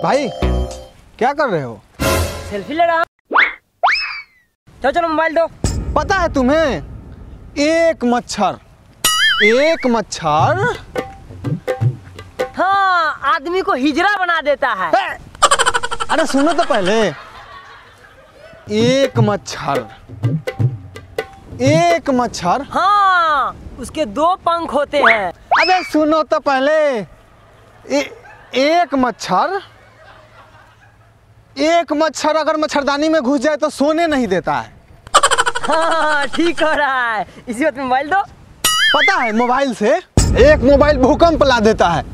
भाई क्या कर रहे हो? सेल्फी ले रहा हूँ। चलो चलो मोबाइल दो। पता है तुम्हें, एक मच्छर हाँ, आदमी को हिजड़ा बना देता है। अरे सुनो तो पहले, एक मच्छर हाँ, उसके 2 पंख होते हैं। अबे सुनो तो पहले, एक मच्छर अगर मच्छरदानी में घुस जाए तो सोने नहीं देता है। हाँ, ठीक हो रहा है। इसी वक्त मोबाइल दो। पता है, मोबाइल से एक मोबाइल भूकंप ला देता है।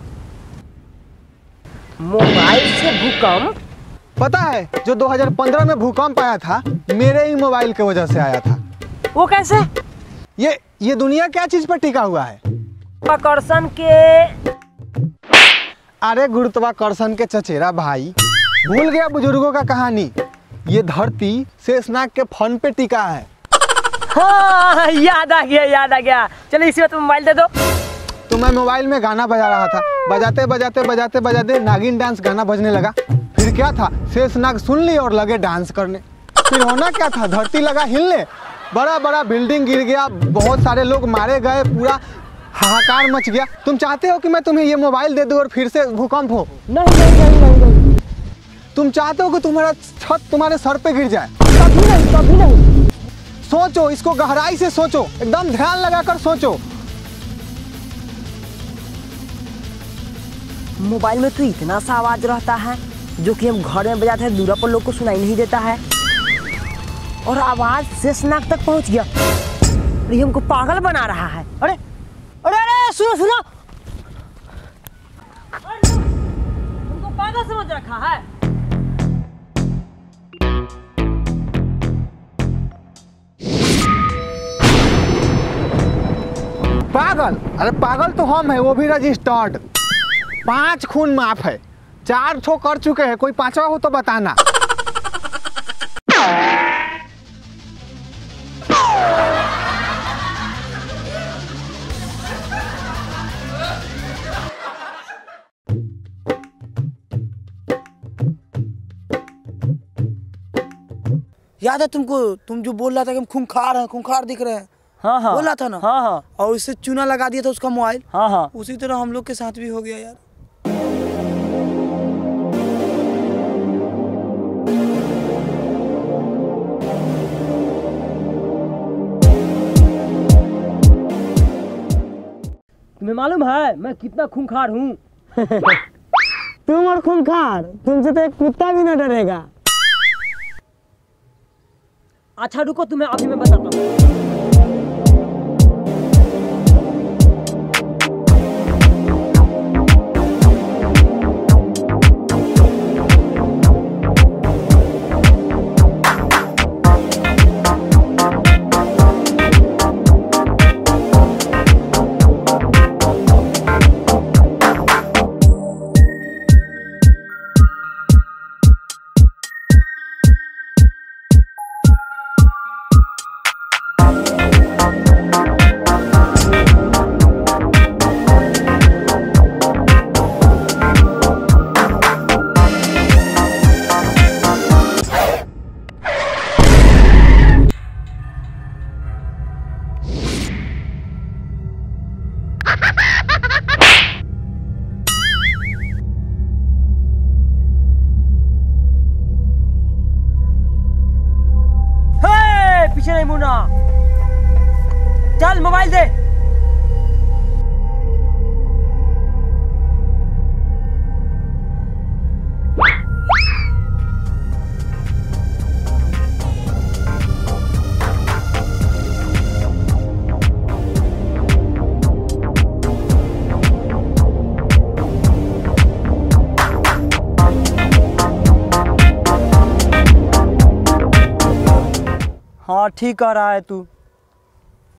मोबाइल से भूकंप? पता है, जो 2015 में भूकंप आया था, मेरे ही मोबाइल की वजह से आया था। वो कैसे? ये दुनिया क्या चीज पर टिका हुआ है? आकर्षण के। अरे गुरुत्वाकर्षण के चचेरा भाई, भूल गया बुजुर्गों का कहानी। ये धरती शेषनाग के फन पे टिका है। हाँ, याद आ गया। चलो इसी वक्त मोबाइल दे दो। तो मैं मोबाइल में गाना बजा रहा था, बजाते नागिन डांस गाना बजने लगा। फिर क्या था, शेषनाग सुन ली और लगे डांस करने। फिर होना क्या था, धरती लगा हिलने, बड़ा बिल्डिंग गिर गया, बहुत सारे लोग मारे गए, पूरा हाहाकार मच गया। तुम चाहते हो कि मैं तुम्हें ये मोबाइल दे दूं और फिर से भूकंप हो? नहीं। तुम चाहते हो कि तुम्हारा छत तुम्हारे सर पे गिर जाए? कभी नहीं। सोचो, इसको गहराई से सोचो, एकदम ध्यान लगाकर सोचो। मोबाइल में तो इतना सा आवाज रहता है जो कि हम घर में बजाते हैं, दूर पर लोग को सुनाई नहीं देता है, और आवाज शेषनाग तक पहुंच गया। ये हमको पागल बना रहा है। अरे सुनो, हमको पागल समझ रखा है। पागल? अरे पागल तो हम है, वो भी रजिस्टर्ड। 5 खून माफ है, 4 ठो कर चुके हैं, कोई 5वां हो तो बताना। याद है तुमको, तुम जो बोल रहा था कि हम खूंखार दिख रहे हैं? हाँ। बोला था ना? हाँ। और उससे चूना लगा दिया था उसका मोबाइल। हाँ। उसी तरह हम लोग के साथ भी हो गया यार। तुम्हें मालूम है मैं कितना खूंखार हूँ? तुम और खूंखार, तुमसे तो एक कुत्ता भी न डरेगा। अच्छा रुको, तुम्हें अभी मैं बताता हूँ। पीछे नहीं मुड़ना। चल मोबाइल दे। हाँ ठीक कह रहा है तू।